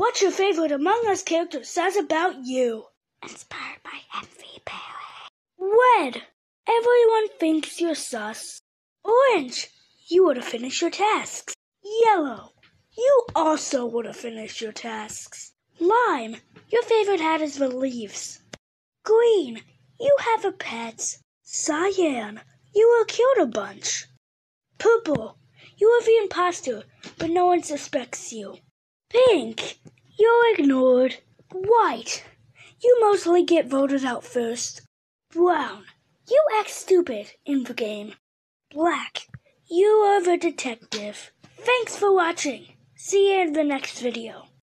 What's your favorite Among Us character says about you? Inspired by MVPerry. Red. Everyone thinks you're sus. Orange. You would have finished your tasks. Yellow. You also would have finished your tasks. Lime. Your favorite hat is the leaves. Green. You have a pet. Cyan. You were killed a bunch. Purple. You are the imposter, but no one suspects you. Pink. You're ignored. White. You mostly get voted out first. Brown. You act stupid in the game. Black. You are the detective. Thanks for watching. See you in the next video.